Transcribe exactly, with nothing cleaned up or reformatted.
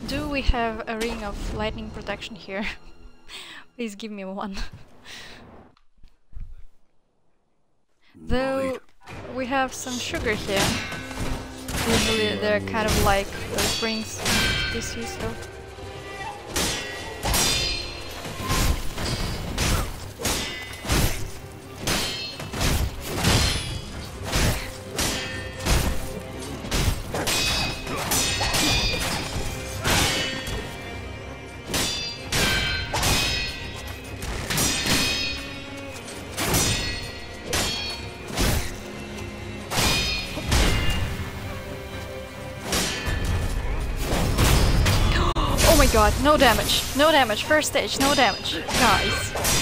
do we have a ring of lightning protection here? Please give me one. Though we have some sugar here. Usually they're kind of like those rings species, so. Oh my god, no damage, no damage, first stage, no damage, guys.